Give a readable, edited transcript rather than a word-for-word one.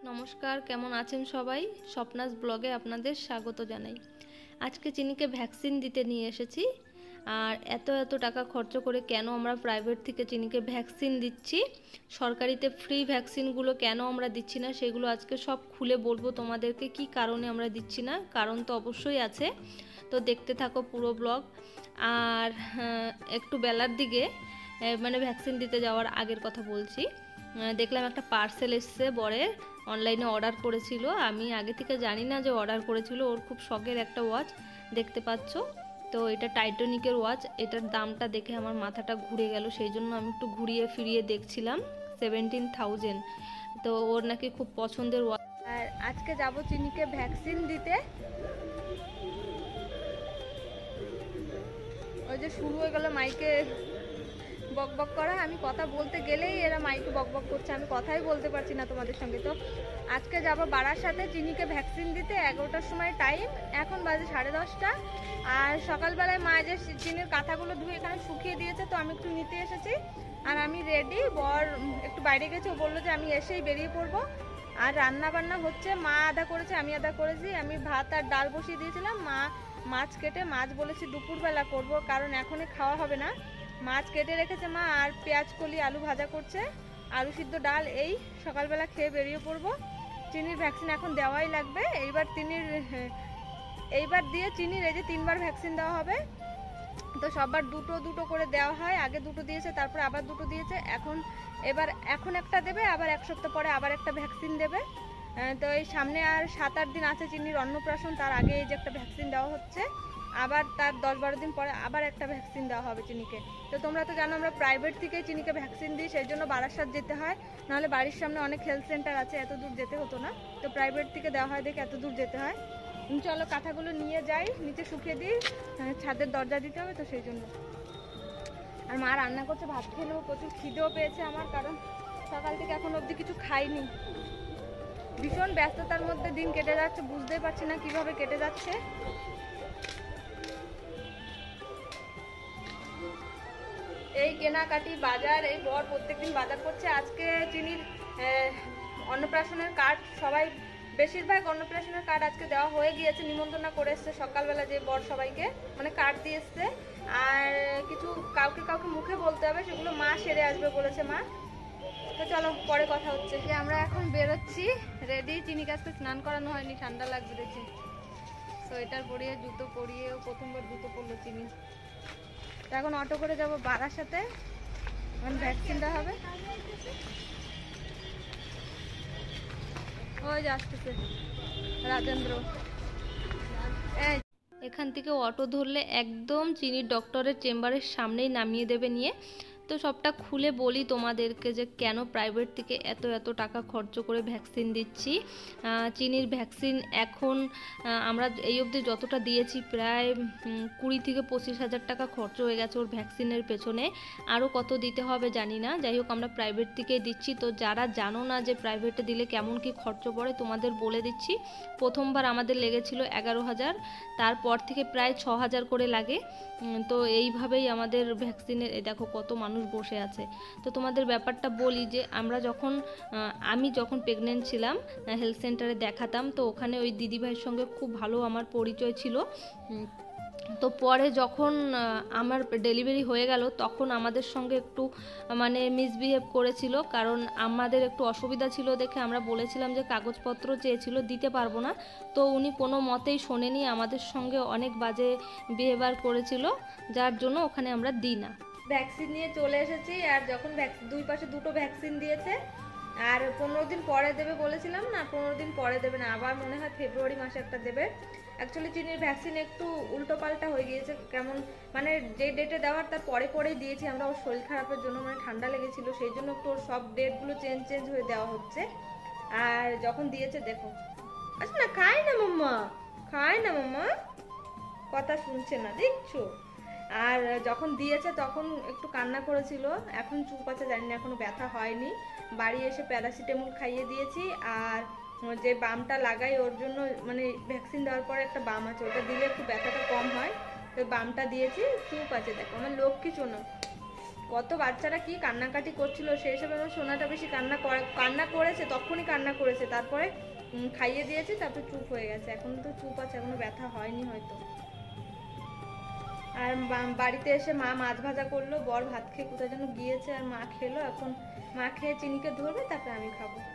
নমস্কার, কেমন আছেন সবাই? স্বপ্নাস ব্লগে আপনাদের স্বাগত জানাই। আজকে চিনিকে ভ্যাকসিন দিতে নিয়ে এসেছি। আর এত টাকা খরচ করে কেন আমরা প্রাইভেট থেকে চিনিকে ভ্যাকসিন দিচ্ছি, সরকারিতে ফ্রি ভ্যাকসিনগুলো কেন আমরা দিচ্ছি না, সেগুলো আজকে সব খুলে বলবো তোমাদেরকে। কি কারণে আমরা দিচ্ছি না, কারণ তো অবশ্যই আছে, তো দেখতে থাকো পুরো ব্লগ। আর একটু বেলার দিকে মানে ভ্যাকসিন দিতে যাওয়ার আগের কথা বলছি। দেখলাম একটা পার্সেল এসছে বরের, অনলাইনে অর্ডার করেছিল। আমি আগে থেকে জানি না যে অর্ডার করেছিল। ওর খুব শখের একটা ওয়াচ দেখতে পাচ্ছ, তো এটা টাইটানিকের ওয়াচ। এটার দামটা দেখে আমার মাথাটা ঘুরে গেল, সেই জন্য আমি একটু ঘুরিয়ে ফিরিয়ে দেখছিলাম। 17,000। তো ওর নাকি খুব পছন্দের ওয়াচ। আর আজকে যাব চিনিকে ভ্যাকসিন দিতে। ওই যে শুরু হয়ে গেল মাইকে বকবক করা। আমি কথা বলতে গেলেই এরা মাইকে বকবক করছে, আমি কথাই বলতে পারছি না তোমাদের সঙ্গে। তো আজকে যাব বারাসাতে চিনিকে ভ্যাকসিন দিতে। 11টার সময় টাইম, এখন বাজে 10:30। আর সকালবেলায় মা যে চিনির কাঁথাগুলো ধুয়ে এখানে শুকিয়ে দিয়েছে, তো আমি একটু নিতে এসেছি। আর আমি রেডি। বর একটু বাইরে গেছে, ও বললো যে আমি এসেই বেরিয়ে পড়বো। আর রান্না বান্না হচ্ছে, মা আধা করেছে আমি আধা করেছি। আমি ভাত আর ডাল বসিয়ে দিয়েছিলাম। মা মাছ কেটে, মাছ বলেছি দুপুরবেলা করব, কারণ এখনই খাওয়া হবে না। মাছ কেটে রেখেছে মা, আর পেঁয়াজ কলি আলু ভাজা করছে, আলু সিদ্ধ ডাল। এই সকালবেলা খেয়ে বেরিয়ে পড়বো। চিনির ভ্যাকসিন এখন দেওয়াই লাগবে। এইবার দিয়ে চিনির এই যে 3বার ভ্যাকসিন দেওয়া হবে। তো সববার দুটো করে দেওয়া হয়। আগে 2টো দিয়েছে, তারপরে আবার 2টো দিয়েছে। এখন একটা দেবে, আবার 1 সপ্তাহ পরে আবার একটা ভ্যাকসিন দেবে। তো এই সামনে আর 7-8 দিন আছে চিনির অন্নপ্রাশন, তার আগে এই যে একটা ভ্যাকসিন দেওয়া হচ্ছে। আবার তার 10-12 দিন পরে আবার একটা ভ্যাকসিন দেওয়া হবে চিনিকে। তো তোমরা তো জানো আমরা প্রাইভেট থেকে চিনিকে ভ্যাকসিন দিই, সেই জন্য বারাসাত যেতে হয়। নাহলে বাড়ির সামনে অনেক হেলথ সেন্টার আছে, এত দূর যেতে হতো না। তো প্রাইভেট থেকে দেওয়া হয় দেখে এত দূর যেতে হয়। চলো কাঁথাগুলো নিয়ে যাই, নিচে শুকিয়ে দিই, ছাদের দরজা দিতে হবে, তো সেই জন্য। আর মা রান্না করছে, ভাত খেলেও প্রচুর খিদেও পেয়েছে আমার, কারণ সকাল থেকে এখন অবধি কিছু খাইনি। ভীষণ ব্যস্ততার মধ্যে দিন কেটে যাচ্ছে, বুঝতেই পারছি না কিভাবে কেটে যাচ্ছে। এই কেনাকাটি বাজার, এই বর প্রত্যেকদিন বাজার করছে। আজকে চিনির অন্নপ্রাশনের কার্ড সবাই, বেশিরভাগ অন্নপ্রাশনের কার্ড আজকে দেওয়া হয়ে গিয়েছে। নিমন্ত্রণ করে এসছে সকালবেলা যে বর সবাইকে, মানে কার্ড দিয়ে এসছে। আর কিছু কাউকে মুখে বলতে হবে, সেগুলো মা সেরে আসবে বলেছে মা। তো চলো পরে কথা হচ্ছে। যে আমরা এখন বেরোচ্ছি রেডি। চিনি কাছকে স্নান করানো হয়নি, ঠান্ডা লাগবে দেখে। সোয়েটার পরিয়ে জুতো পরিয়েও প্রথমবার জুতো পরলো চিনি। তো এখন অটো করে যাব বারাসাতে, এখন ভ্যাকসিনটা হবে। ওই যে আসতেছে রাজেন্দ্র। এখান থেকে অটো ধরলে একদম চিনির ডক্টরের চেম্বারের সামনেই নামিয়ে দেবে নিয়ে। তো সবটা খুলে বলি তোমাদেরকে যে কেন প্রাইভেট থেকে এত টাকা খরচ করে ভ্যাকসিন দিচ্ছি। চিনির ভ্যাকসিন এখন আমরা এই অবধি যতটা দিয়েছি, প্রায় 20 থেকে 25 হাজার টাকা খরচ হয়ে গেছে ওর ভ্যাকসিনের পেছনে। আরও কত দিতে হবে জানি না। যাই হোক, আমরা প্রাইভেট থেকেই দিচ্ছি। তো যারা জানো না যে প্রাইভেটে দিলে কেমন কি খরচ পড়ে, তোমাদের বলে দিচ্ছি। প্রথমবার আমাদের লেগেছিল 11,000, তারপর থেকে প্রায় 6,000 করে লাগে। তো এইভাবেই আমাদের ভ্যাকসিনের, দেখো কত মানুষ বসে আছে। তো তোমাদের ব্যাপারটা বলি যে আমি যখন প্রেগনেন্ট ছিলাম, হেলথ সেন্টারে দেখাতাম। তো ওখানে ওই দিদিভাইয়ের সঙ্গে খুব ভালো আমার পরিচয় ছিল। তো পরে যখন আমার ডেলিভারি হয়ে গেল, তখন আমাদের সঙ্গে একটু মানে মিসবিহেভ করেছিল, কারণ আমাদের একটু অসুবিধা ছিল দেখে আমরা বলেছিলাম যে কাগজপত্র চেয়েছিল, দিতে পারবো না। তো উনি কোনো মতেই শোনেনি, আমাদের সঙ্গে অনেক বাজে বিহেভিয়ার করেছিল, যার জন্য ওখানে আমরা দিই না। ভ্যাকসিন নিয়ে চলে এসেছি। আর যখন দুই পাশে 2টো ভ্যাকসিন দিয়েছে, আর 15 দিন পরে দেবে বলেছিলাম না, 15 দিন পরে দেবে না, আবার মনে হয় ফেব্রুয়ারি মাসে একটা দেবে। অ্যাকচুয়ালি চিনির ভ্যাকসিন একটু উল্টোপাল্টা হয়ে গিয়েছে, কেমন মানে যে ডেটে দেওয়ার তার পরেই দিয়েছি আমরা। ওর শরীর খারাপের জন্য, মানে ঠান্ডা লেগেছিল, সেই জন্য একটু ওর সব ডেটগুলো চেঞ্জ হয়ে দেওয়া হচ্ছে। আর যখন দিয়েছে দেখো, আচ্ছা না খায় না মাম্মা, কথা শুনছে না, দেখছো। আর যখন দিয়েছে তখন একটু কান্না করেছিল, এখন চুপ আছে, জানি না এখনো ব্যথা হয়নি। বাড়ি এসে প্যারাসিটামল খাইয়ে দিয়েছি। আর যে বামটা লাগাই ওর জন্য, মানে ভ্যাকসিন দেওয়ার পরে একটা বাম আছে, ওটা দিলে একটু ব্যথাটা কম হয়, তো বামটা দিয়েছি। চুপ আছে, দেখো আমার লক্ষ্মী শোনো, কত বাচ্চারা কি কান্নাকাটি করছিল, সেই হিসেবে আমার সোনাটা বেশি কান্না করেছে, তখনই কান্না করেছে, তারপরে খাইয়ে দিয়েছি, তারপর চুপ হয়ে গেছে। এখন তো চুপ আছে, এখনো ব্যথা হয়নি হয়তো। আর বাড়িতে এসে মা মাছ ভাজা করলো, বর ভাত খেয়ে কোথায় যেন গিয়েছে, আর মা খেলো। এখন মা খেয়ে চিনিকে ধরবে, তারপরে আমি খাবো।